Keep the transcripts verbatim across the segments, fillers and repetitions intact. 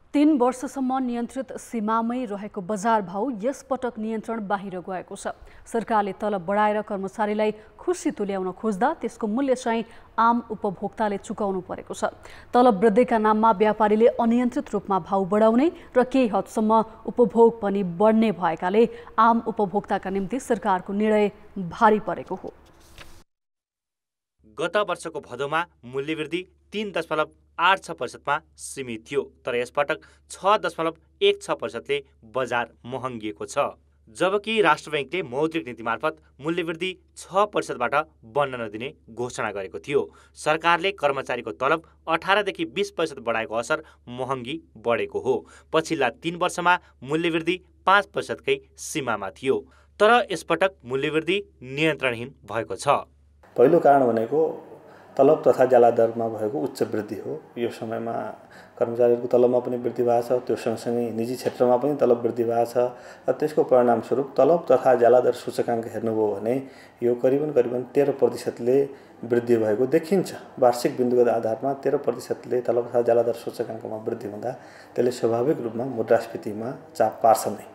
तीन वर्षसम्म नियन्त्रित सीमामै रहेको बजार भाउ यसपटक नियन्त्रण बाहिर गएको छ। सरकारले तलब बढाएर कर्मचारीलाई खुसी तुल्याउन खोज्दा त्यसको मूल्य चाहिँ आम उपभोक्ताले चुकाउनु परेको छ। तलब वृद्धिका नाममा व्यापारीले अनियन्त्रित रूपमा भाउ बढाउने र केही हदसम्म उपभोग पनि बढ्ने भएकाले आम उपभोक्ताका निम्ति सरकारको निर्णय भारी परेको हो। गत वर्षको भदौमा मूल्यवृद्धि तीन दशमलव आठ छ प्रतिशतमा सीमित थियो, तर यसपटक छ दशमलव एक छ प्रतिशतले बजार महँगिएको छ। जबकि राष्ट्र बैंकले मौद्रिक नीति मार्फत मूल्यवृद्धि छ प्रतिशतबाट बन्न नदिने घोषणा गरेको थियो। सरकारले कर्मचारीको तलब अठारदेखि बीस प्रतिशत बढाएको असर महँगी बढेको हो। पछिल्ला तीन वर्षमा मूल्यवृद्धि पाँच प्रतिशतकै सीमामा थियो, तर यसपटक मूल्यवृद्धि नियन्त्रणहीन भएको छ। पहिलो कारण भनेको तलब तथा ज्याला दरमा भएको उच्च वृद्धि हो। यो समयमा कर्मचारीहरूको तलबमा पनि वृद्धि भएको छ, त्यो सँगसँगै निजी क्षेत्रमा पनि तलब वृद्धि भएको छ र त्यसको परिणामस्वरूप तलब तथा ज्याला दर सूचकाङ्क हेर्नुभयो भने यो करिबन करिबन तेह्र प्रतिशतले वृद्धि भएको देखिन्छ। वार्षिक बिन्दुगत आधारमा तेह्र प्रतिशतले तलब तथा ज्याला दर सूचकाङ्कमा वृद्धि हुँदा त्यसले स्वाभाविक रूपमा मुद्रास्फीतिमा चाप पार्छ नै।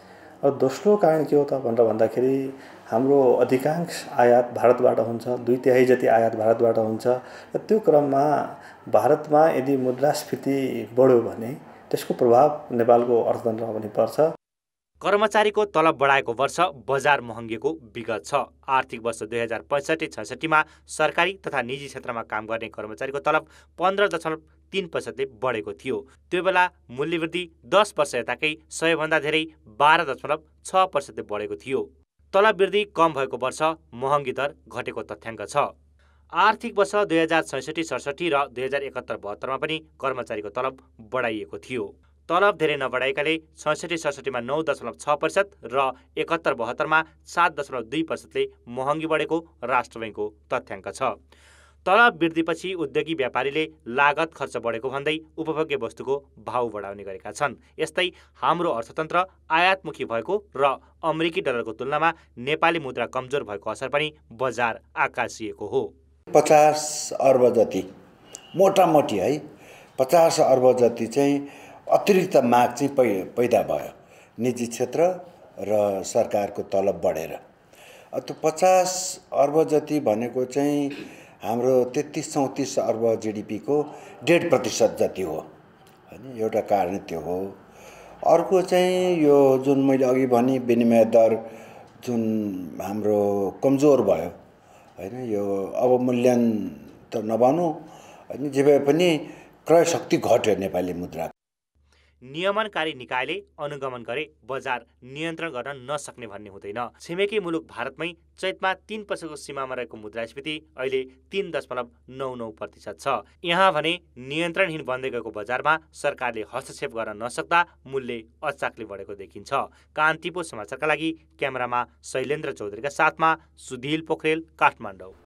र दोस्रो कारण के हो त भनेर भन्दाखेरि हाम्रो अधिकांश आयात भारतबाट हुन्छ, दुई तिहाई जति आयात भारतबाट हुन्छ र त्यो क्रममा भारतमा यदि मुद्रास्फीति बढ्यो भने त्यसको प्रभाव नेपालको अर्थतन्त्रमा पनि पर्छ। कर्मचारीको तलब बढाएको वर्ष बजार महँगिएको विगत छ। आर्थिक वर्ष दुई हजार पैँसठी छैसठीमा सरकारी तथा निजी क्षेत्रमा काम गर्ने कर्मचारीको तलब पन्ध्र दशमलव तीन प्रतिशतले बढेको थियो। त्यो बेला मूल्यवृद्धि दस वर्ष यताकै सयभन्दा धेरै बाह्र दशमलव छ प्रतिशतले बढेको थियो। तलब वृद्धि कम भएको वर्ष महँगी दर घटेको तथ्याङ्क छ। आर्थिक वर्ष दुई हजार छैसठी सडसठी र दुई हजार एकहत्तर बहत्तरमा पनि कर्मचारीको तलब बढाइएको थियो। तलब धेरै नबढाएकाले छैसठी सडसठीमा नौ दशमलव छ प्रतिशत र एकहत्तर बहत्तरमा सात दशमलव दुई प्रतिशतले महँगी बढेको राष्ट्र बैंकको तथ्याङ्क छ। तलब वृद्धिपछि उद्योगी व्यापारीले लागत खर्च बढेको भन्दै उपभोग्य वस्तुको भाउ बढाउने गरेका छन्। यस्तै हाम्रो अर्थतन्त्र आयातमुखी भएको र अमेरिकी डलरको तुलनामा नेपाली मुद्रा कमजोर भएको असर पनि बजार आकाशिएको हो। पचास अर्ब जति मोटामोटी है पचास अर्ब जति चाहिँ अतिरिक्त माग चाहिँ पैदा भयो निजी क्षेत्र र सरकारको तलब बढेर। त्यो पचास अर्ब जति भनेको चाहिँ हाम्रो तेत्तिस चौतिस अर्ब जिडिपीको डेढ प्रतिशत जति हो होइन। एउटा कारण त्यो हो। अर्को चाहिँ यो जुन मैले अघि भने विनिमय दर जुन हाम्रो कमजोर भयो होइन, यो अवमूल्यन त नभनौँ होइन, जे भए पनि क्रय शक्ति घट्यो नेपाली मुद्रा। नियमनकारी निकायले अनुगमन गरे बजार नियन्त्रण गर्न नसक्ने भन्ने हुँदैन। छिमेकी मुलुक भारतमै चैतमा तीन प्रतिशतको सीमामा रहेको मुद्रास्फीति अहिले तीन दशमलव नौ नौ प्रतिशत छ। यहाँ भने नियन्त्रणहीन बन्दै गएको बजारमा सरकारले हस्तक्षेप गर्न नसक्दा मूल्य अचाकले बढेको देखिन्छ। कान्तिपुर समाचारका लागि क्यामेरामा शैलेन्द्र चौधरीका साथमा सुधिल पोखरेल, काठमाडौँ।